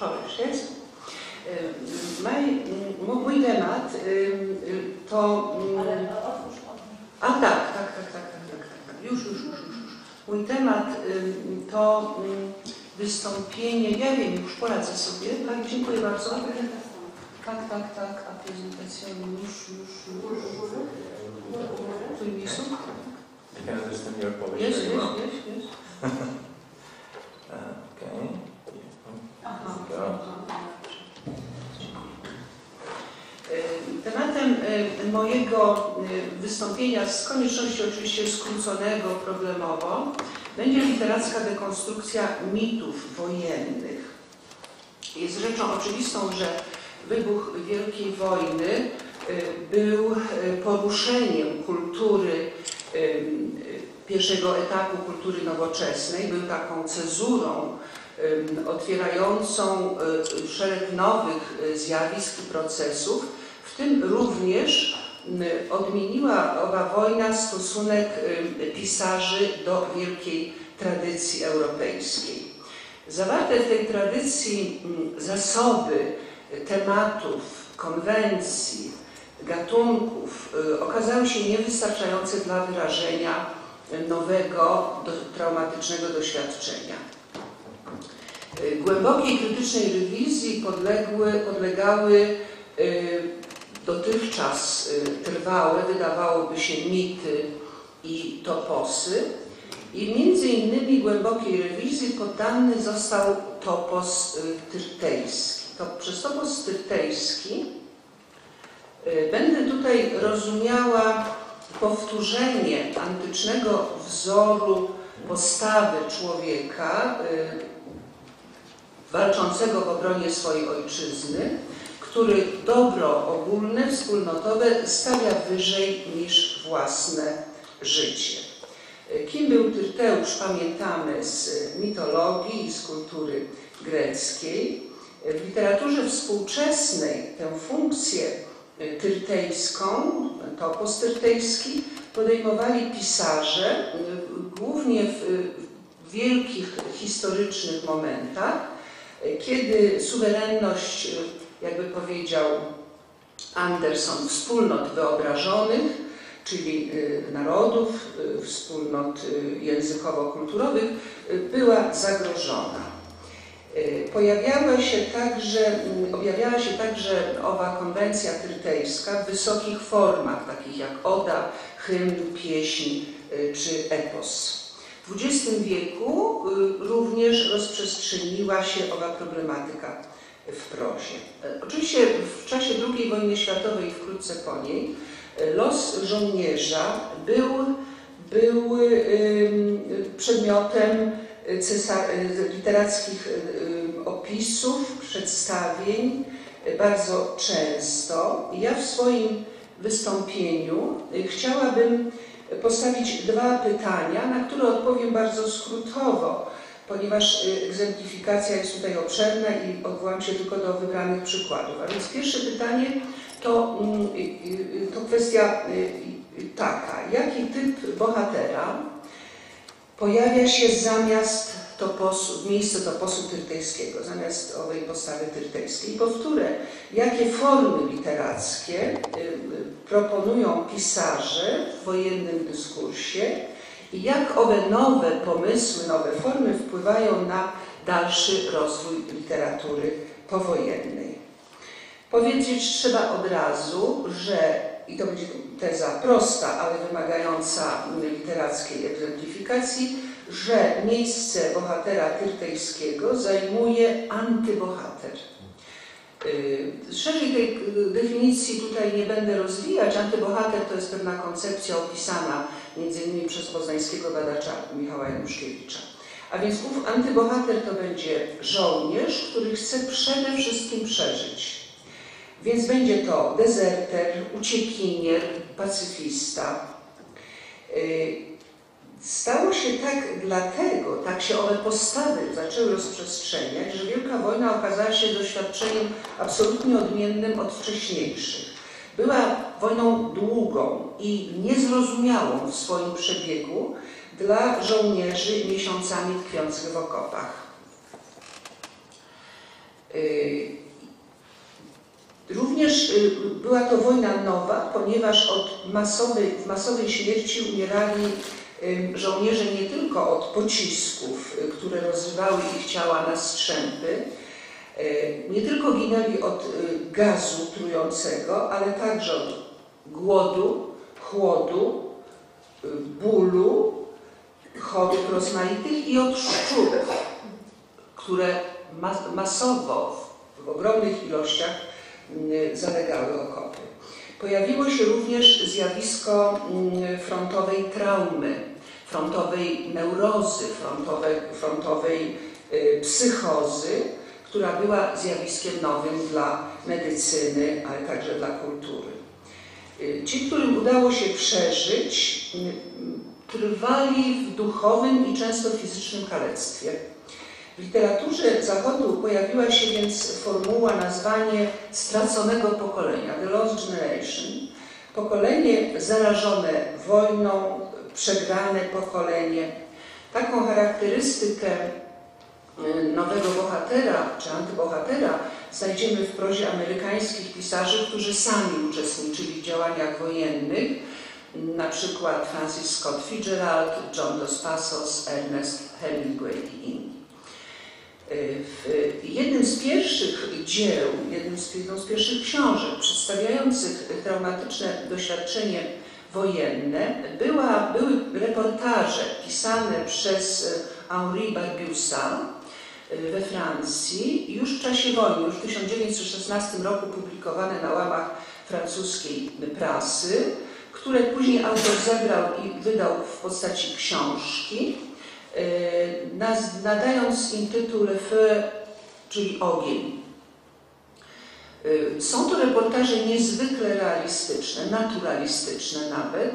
Mój temat to... A tak. Już. Mój temat to wystąpienie, ja wiem, już poradzę sobie. Tak, dziękuję bardzo. Tak, a prezentacja już. Tu jest. Jest. Okay. Tematem mojego wystąpienia, z konieczności oczywiście skróconego problemowo, będzie literacka dekonstrukcja mitów wojennych. Jest rzeczą oczywistą, że wybuch Wielkiej Wojny był poruszeniem kultury, pierwszego etapu kultury nowoczesnej, był taką cezurą otwierającą szereg nowych zjawisk i procesów, w tym również odmieniła owa wojna stosunek pisarzy do wielkiej tradycji europejskiej. Zawarte w tej tradycji zasoby tematów, konwencji, gatunków okazały się niewystarczające dla wyrażenia nowego, traumatycznego doświadczenia. Głębokiej krytycznej rewizji podlegały dotychczas trwałe, wydawałoby się, mity i toposy, i między innymi głębokiej rewizji poddany został topos tyrtejski. Przez topos tyrtejski będę tutaj rozumiała powtórzenie antycznego wzoru postawy człowieka walczącego w obronie swojej ojczyzny, który dobro ogólne, wspólnotowe stawia wyżej niż własne życie. Kim był Tyrteusz, pamiętamy z mitologii i z kultury greckiej. W literaturze współczesnej tę funkcję tyrtejską, topos tyrtejski, podejmowali pisarze, głównie w wielkich historycznych momentach, kiedy suwerenność, jakby powiedział Anderson, wspólnot wyobrażonych, czyli narodów, wspólnot językowo-kulturowych, była zagrożona. Objawiała się także owa konwencja tyrtejska w wysokich formach, takich jak oda, hymn, pieśń czy epos. W XX wieku również rozprzestrzeniła się owa problematyka w prozie. Oczywiście w czasie II wojny światowej i wkrótce po niej los żołnierza był przedmiotem literackich opisów, przedstawień bardzo często. Ja w swoim wystąpieniu chciałabym postawić dwa pytania, na które odpowiem bardzo skrótowo, ponieważ egzemplifikacja jest tutaj obszerna i odwołam się tylko do wybranych przykładów. A więc pierwsze pytanie to kwestia taka: jaki typ bohatera pojawia się zamiast toposu, w miejscu toposu tyrtejskiego, zamiast owej postawy tyrtejskiej? Powtórę, jakie formy literackie proponują pisarze w wojennym dyskursie i jak owe nowe pomysły, nowe formy wpływają na dalszy rozwój literatury powojennej. Powiedzieć trzeba od razu, że, i to będzie teza prosta, ale wymagająca literackiej egzemplifikacji, że miejsce bohatera tyrtejskiego zajmuje antybohater. Szerzej tej definicji tutaj nie będę rozwijać. Antybohater to jest pewna koncepcja opisana m.in. przez poznańskiego badacza Michała Januszkiewicza. A więc ów antybohater to będzie żołnierz, który chce przede wszystkim przeżyć. Więc będzie to dezerter, uciekinier, pacyfista. Stało się tak dlatego, tak się owe postawy zaczęły rozprzestrzeniać, że Wielka Wojna okazała się doświadczeniem absolutnie odmiennym od wcześniejszych. Była wojną długą i niezrozumiałą w swoim przebiegu dla żołnierzy miesiącami tkwiących w okopach. Również była to wojna nowa, ponieważ w masowej śmierci umierali żołnierze nie tylko od pocisków, które rozrywały ich ciała na strzępy, nie tylko ginęli od gazu trującego, ale także od głodu, chłodu, bólu, chorób rozmaitych i od szczurów, które masowo, w ogromnych ilościach zalegały okopy. Pojawiło się również zjawisko frontowej traumy, frontowej neurozy, frontowej psychozy, która była zjawiskiem nowym dla medycyny, ale także dla kultury. Ci, którym udało się przeżyć, trwali w duchowym i często fizycznym kalectwie. W literaturze Zachodu pojawiła się więc formuła, nazwanie straconego pokolenia, the lost generation. Pokolenie zarażone wojną, przegrane pokolenie. Taką charakterystykę nowego bohatera czy antybohatera znajdziemy w prozie amerykańskich pisarzy, którzy sami uczestniczyli w działaniach wojennych, na przykład Francis Scott Fitzgerald, John Dos Passos, Ernest Hemingway i inni. Jednym z pierwszych dzieł, jedną z pierwszych książek przedstawiających traumatyczne doświadczenie wojenne były reportaże pisane przez Henri Barbusa we Francji już w czasie wojny, już w 1916 roku publikowane na łamach francuskiej prasy, które później autor zebrał i wydał w postaci książki, nadając im tytuł Le Feu, czyli ogień. Są to reportaże niezwykle realistyczne, naturalistyczne nawet,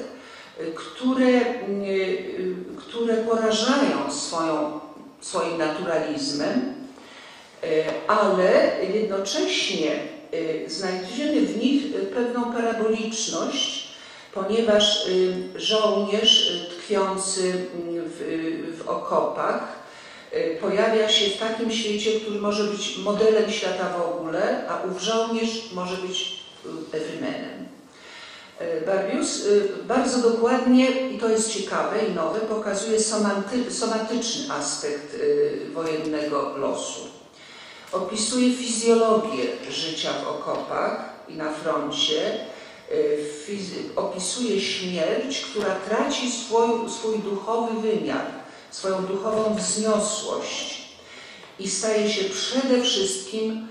które porażają swoim naturalizmem, ale jednocześnie znajdziemy w nich pewną paraboliczność, ponieważ żołnierz tkwiący w okopach pojawia się w takim świecie, który może być modelem świata w ogóle, a ów żołnierz może być everymanem. Barbius bardzo dokładnie, i to jest ciekawe i nowe, pokazuje somatyczny aspekt wojennego losu. Opisuje fizjologię życia w okopach i na froncie, opisuje śmierć, która traci swój duchowy wymiar, swoją duchową wzniosłość i staje się przede wszystkim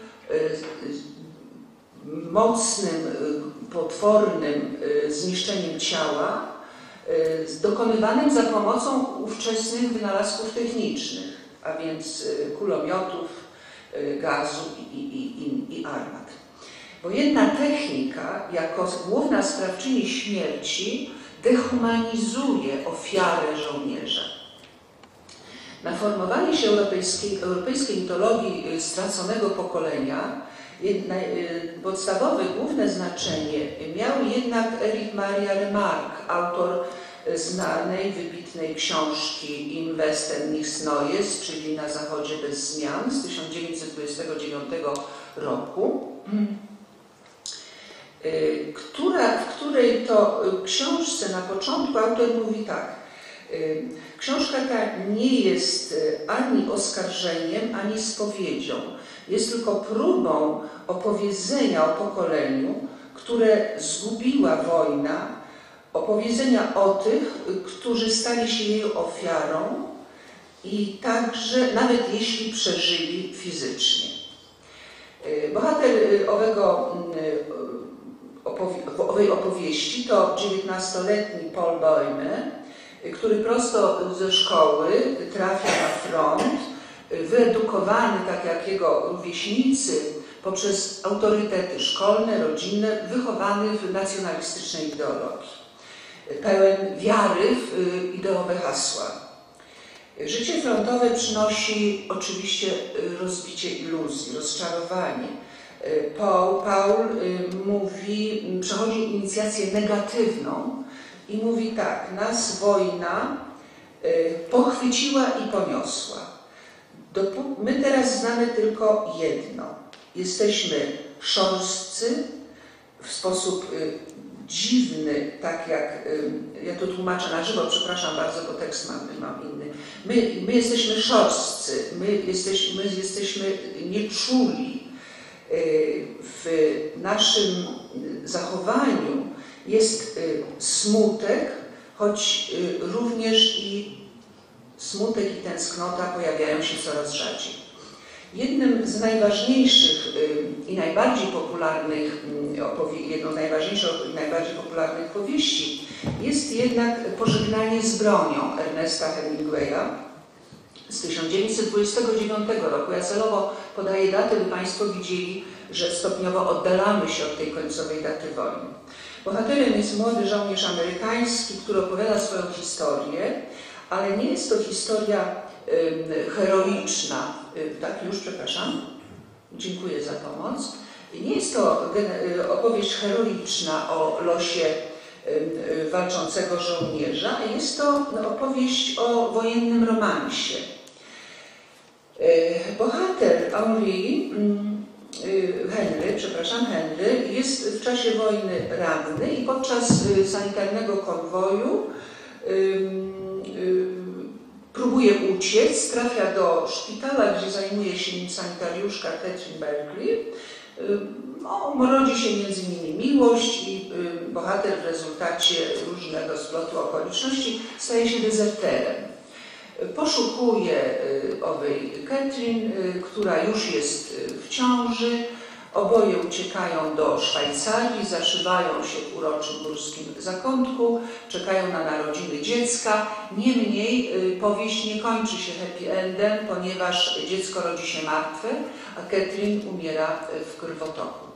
mocnym, potwornym zniszczeniem ciała, dokonywanym za pomocą ówczesnych wynalazków technicznych, a więc kulomiotów, gazu i armat. Wojenna technika, jako główna sprawczyni śmierci, dehumanizuje ofiarę żołnierza. Na formowanie się europejskiej mitologii straconego pokolenia podstawowe, główne znaczenie miał jednak Erich Maria Remarque, autor znanej, wybitnej książki Im Westen nichts Neues, czyli Na Zachodzie bez zmian, z 1929 roku, w której to książce na początku autor mówi tak: książka ta nie jest ani oskarżeniem, ani spowiedzią. Jest tylko próbą opowiedzenia o pokoleniu, które zgubiła wojna, opowiedzenia o tych, którzy stali się jej ofiarą i także, nawet jeśli przeżyli fizycznie. Bohater owej opowieści to 19-letni Paul Bäume, który prosto ze szkoły trafia na front, wyedukowany, tak jak jego rówieśnicy, poprzez autorytety szkolne, rodzinne, wychowany w nacjonalistycznej ideologii, pełen wiary w ideowe hasła. Życie frontowe przynosi oczywiście rozbicie iluzji, rozczarowanie. Paul przechodzi inicjację negatywną i mówi tak: nas wojna pochwyciła i poniosła. My teraz znamy tylko jedno. jesteśmy szorstcy, w sposób dziwny, tak jak ja to tłumaczę na żywo, przepraszam bardzo, bo tekst mam inny. My jesteśmy szorstcy, my jesteśmy nieczuli. W naszym zachowaniu jest smutek, choć również i smutek i tęsknota pojawiają się coraz rzadziej. Jednym z najważniejszych i najbardziej popularnych jedną z najważniejszych i najbardziej popularnych powieści jest jednak Pożegnanie z bronią Ernesta Hemingwaya z 1929 roku. Ja celowo podaję datę, by Państwo widzieli, że stopniowo oddalamy się od tej końcowej daty wojny. Bohaterem jest młody żołnierz amerykański, który opowiada swoją historię, ale nie jest to historia heroiczna, tak już, przepraszam, dziękuję za pomoc. Nie jest to opowieść heroiczna o losie walczącego żołnierza, jest to opowieść o wojennym romansie. Bohater Henry jest w czasie wojny ranny i podczas sanitarnego konwoju próbuje uciec, trafia do szpitala, gdzie zajmuje się nim sanitariuszka Catherine Berkeley. Rodzi się między nimi miłość i bohater w rezultacie różnego splotu okoliczności staje się dezerterem. Poszukuje owej Catherine, która już jest w ciąży. Oboje uciekają do Szwajcarii, zaszywają się w uroczym górskim zakątku, czekają na narodziny dziecka. Niemniej powieść nie kończy się happy endem, ponieważ dziecko rodzi się martwe, a Catherine umiera w krwotoku.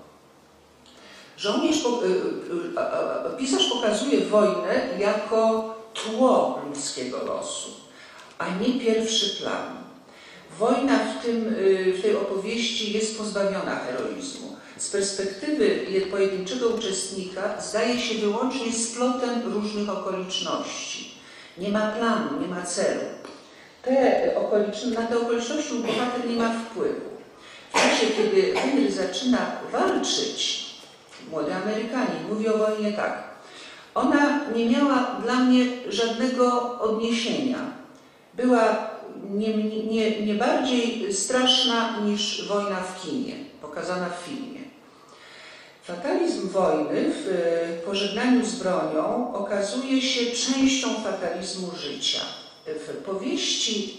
Pisarz pokazuje wojnę jako tło ludzkiego losu, a nie pierwszy plan. Wojna w tej opowieści jest pozbawiona heroizmu. Z perspektywy pojedynczego uczestnika zdaje się wyłącznie splotem różnych okoliczności. Nie ma planu, nie ma celu. Na te okoliczności bohater nie ma wpływu. W czasie, kiedy Henry zaczyna walczyć, młody Amerykanin mówi o wojnie tak: ona nie miała dla mnie żadnego odniesienia. Była nie bardziej straszna niż wojna w kinie, pokazana w filmie. Fatalizm wojny w Pożegnaniu z bronią okazuje się częścią fatalizmu życia. W powieści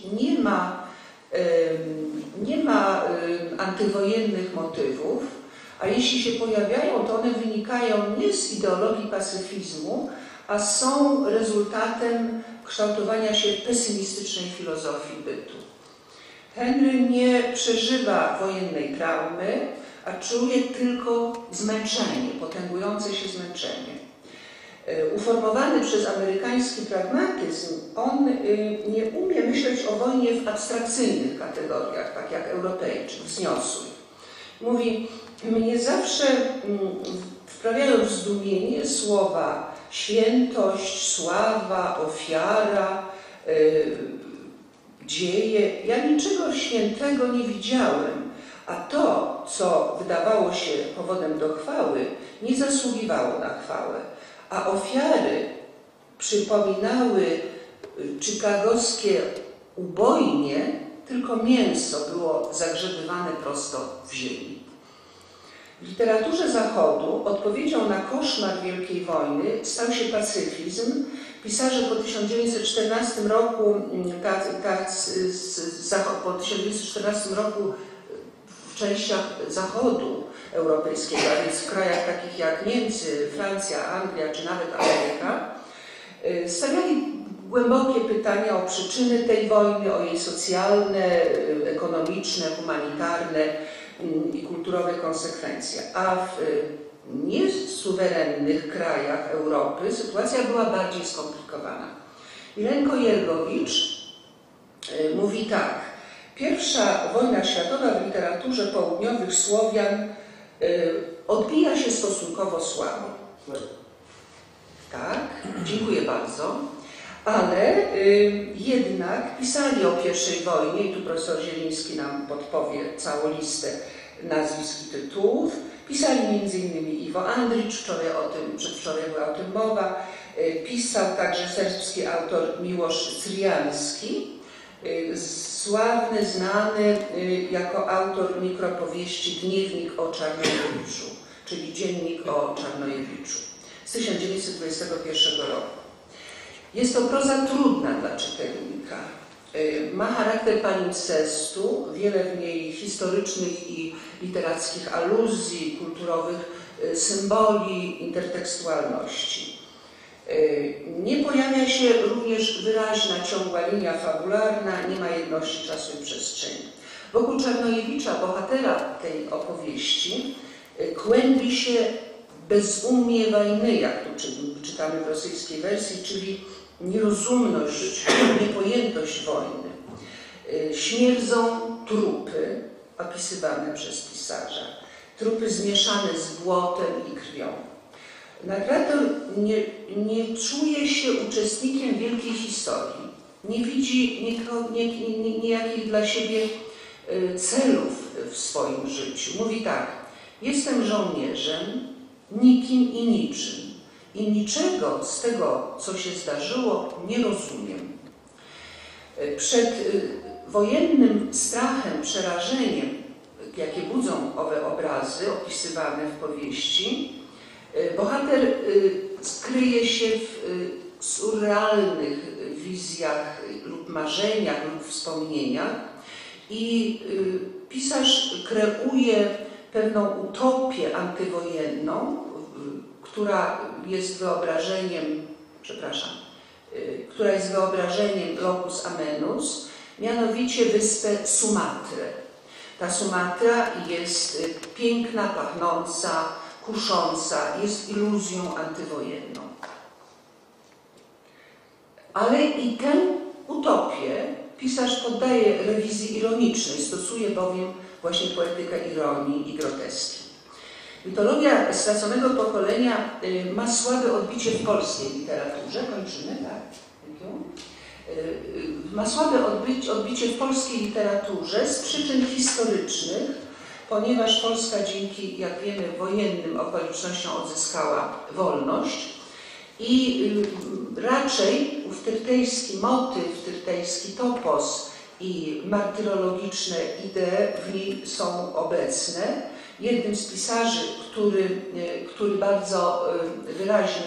nie ma antywojennych motywów, a jeśli się pojawiają, to one wynikają nie z ideologii pacyfizmu, a są rezultatem kształtowania się pesymistycznej filozofii bytu. Henry nie przeżywa wojennej traumy, a czuje tylko zmęczenie, potęgujące się zmęczenie. Uformowany przez amerykański pragmatyzm, on nie umie myśleć o wojnie w abstrakcyjnych kategoriach, tak jak Europejczyk, wzniosłych. Mówi: mnie zawsze wprawiają w zdumienie słowa świętość, sława, ofiara, dzieje. Ja niczego świętego nie widziałem, a to, co wydawało się powodem do chwały, nie zasługiwało na chwałę. A ofiary przypominały chicagowskie ubojnie, tylko mięso było zagrzebywane prosto w ziemi. W literaturze Zachodu odpowiedzią na koszmar Wielkiej Wojny stał się pacyfizm. Pisarze po 1914 roku, w częściach Zachodu europejskiego, a więc w krajach takich jak Niemcy, Francja, Anglia czy nawet Ameryka, stawiali głębokie pytania o przyczyny tej wojny, o jej socjalne, ekonomiczne, humanitarne i kulturowe konsekwencje. A w niesuwerennych krajach Europy sytuacja była bardziej skomplikowana. Milenko Jergowicz mówi tak: pierwsza wojna światowa w literaturze południowych Słowian odbija się stosunkowo słabo. Tak, dziękuję bardzo. Ale jednak pisali o pierwszej wojnie, i tu profesor Zieliński nam podpowie całą listę nazwisk i tytułów. Pisali m.in. Iwo Andricz, przedwczoraj była o tym mowa. Pisał także serbski autor Miłosz Cyrianski, sławny, znany jako autor mikropowieści Dniewnik o Czarnojewiczu, czyli Dziennik o Czarnojewiczu z 1921 roku. Jest to proza trudna dla czytelnika. Ma charakter palincestu, wiele w niej historycznych i literackich aluzji, kulturowych symboli, intertekstualności. Nie pojawia się również wyraźna, ciągła linia fabularna, nie ma jedności czasu i przestrzeni. Wokół Czarnojewicza, bohatera tej opowieści, kłębi się bezumie wojny, jak tu czytamy w rosyjskiej wersji, czyli nierozumność, niepojętość wojny. Śmierdzą trupy opisywane przez pisarza, trupy zmieszane z błotem i krwią. Narrator nie czuje się uczestnikiem wielkiej historii, nie widzi niejakich dla siebie celów w swoim życiu. Mówi tak: jestem żołnierzem, nikim i niczym i niczego z tego, co się zdarzyło, nie rozumiem. Przed wojennym strachem, przerażeniem, jakie budzą owe obrazy opisywane w powieści, bohater skryje się w surrealnych wizjach lub marzeniach lub wspomnieniach i pisarz kreuje pewną utopię antywojenną, która jest wyobrażeniem locus amenus, mianowicie wyspę Sumatrę. Ta Sumatra jest piękna, pachnąca, kusząca, jest iluzją antywojenną. Ale i tę utopię pisarz poddaje rewizji ironicznej, stosuje bowiem właśnie poetykę ironii i groteski. Mitologia straconego pokolenia ma słabe odbicie w polskiej literaturze. Kończymy, tak? Ma słabe odbicie w polskiej literaturze z przyczyn historycznych, ponieważ Polska dzięki, jak wiemy, wojennym okolicznościom odzyskała wolność i raczej tyrtejski motyw, tyrtejski topos i martyrologiczne idee w niej są obecne. Jednym z pisarzy, który bardzo wyraźnie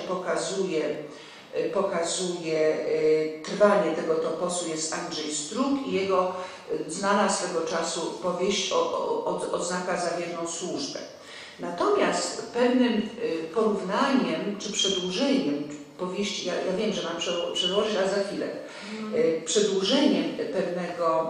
pokazuje trwanie tego toposu, jest Andrzej Strug i jego znana swego czasu powieść Odznaka za wierną służbę. Natomiast pewnym porównaniem czy przedłużeniem powieści, ja wiem, że mam przedłożyć, ale za chwilę, przedłużeniem pewnego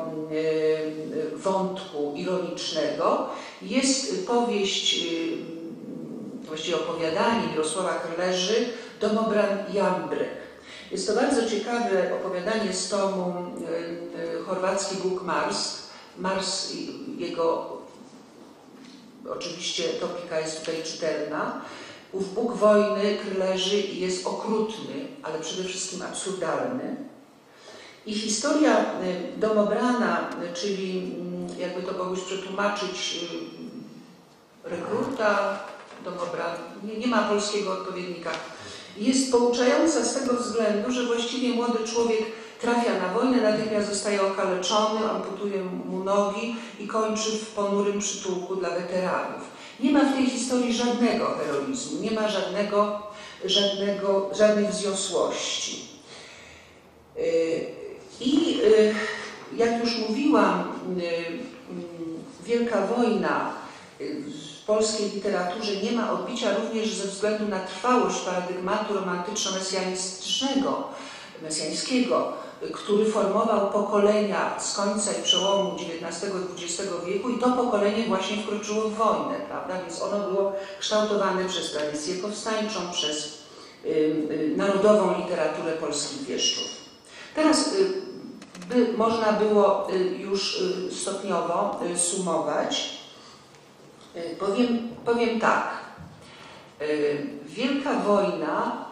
wątku ironicznego jest powieść, właściwie opowiadanie Mirosława Krylerzy Domobran Jambrek. Jest to bardzo ciekawe opowiadanie z tomu Chorwacki Bóg Mars. Mars, jego oczywiście topika jest tutaj czytelna. Ów Bóg wojny Krylerzy jest okrutny, ale przede wszystkim absurdalny. I historia Domobrana, czyli jakby to kogoś przetłumaczyć, rekruta, Domobran, nie ma polskiego odpowiednika, jest pouczająca z tego względu, że właściwie młody człowiek trafia na wojnę, natychmiast zostaje okaleczony, amputuje mu nogi i kończy w ponurym przytułku dla weteranów. Nie ma w tej historii żadnego heroizmu, nie ma żadnej wzniosłości. I jak już mówiłam, Wielka Wojna w polskiej literaturze nie ma odbicia również ze względu na trwałość paradygmatu romantyczno-mesjańskiego, który formował pokolenia z końca i przełomu XIX-XX wieku i to pokolenie właśnie wkroczyło w wojnę, prawda? Więc ono było kształtowane przez tradycję powstańczą, przez narodową literaturę polskich wieszczów. Teraz można było już stopniowo sumować. Powiem tak. Wielka Wojna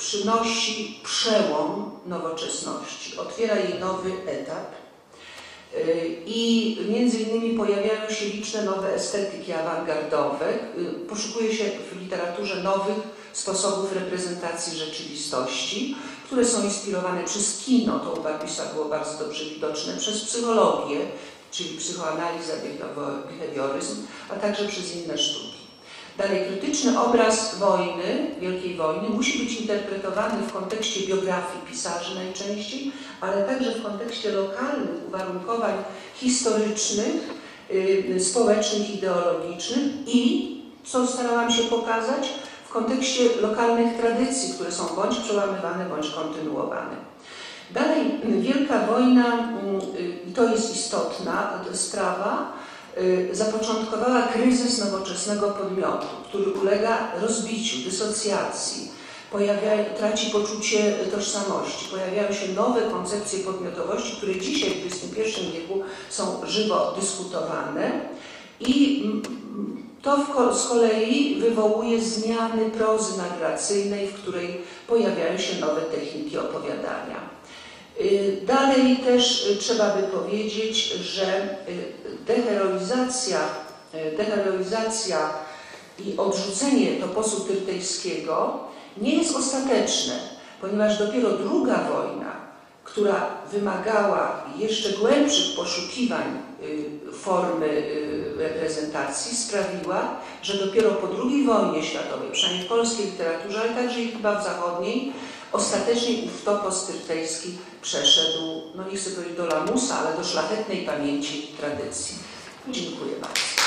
przynosi przełom nowoczesności, otwiera jej nowy etap. I między innymi pojawiają się liczne nowe estetyki awangardowe. Poszukuje się w literaturze nowych sposobów reprezentacji rzeczywistości, które są inspirowane przez kino, to u Barbisa było bardzo dobrze widoczne, przez psychologię, czyli psychoanalizę, behawioryzm, a także przez inne sztuki. Dalej, krytyczny obraz wojny, Wielkiej Wojny, musi być interpretowany w kontekście biografii pisarzy najczęściej, ale także w kontekście lokalnych uwarunkowań historycznych, społecznych, ideologicznych i, co starałam się pokazać, w kontekście lokalnych tradycji, które są bądź przełamywane, bądź kontynuowane. Dalej, Wielka Wojna, i to jest istotna sprawa, zapoczątkowała kryzys nowoczesnego podmiotu, który ulega rozbiciu, dysocjacji, traci poczucie tożsamości, pojawiają się nowe koncepcje podmiotowości, które dzisiaj w XXI wieku są żywo dyskutowane i to z kolei wywołuje zmiany prozy narracyjnej, w której pojawiają się nowe techniki opowiadania. Dalej też trzeba by powiedzieć, że deheroizacja i odrzucenie toposu tyrtejskiego nie jest ostateczne, ponieważ dopiero druga wojna, która wymagała jeszcze głębszych poszukiwań formy reprezentacji, sprawiła, że dopiero po II wojnie światowej, przynajmniej w polskiej literaturze, ale także i chyba w zachodniej, ostatecznie ów topos tyrtejski przeszedł, no nie chcę powiedzieć do lamusa, ale do szlachetnej pamięci tradycji. Dziękuję bardzo.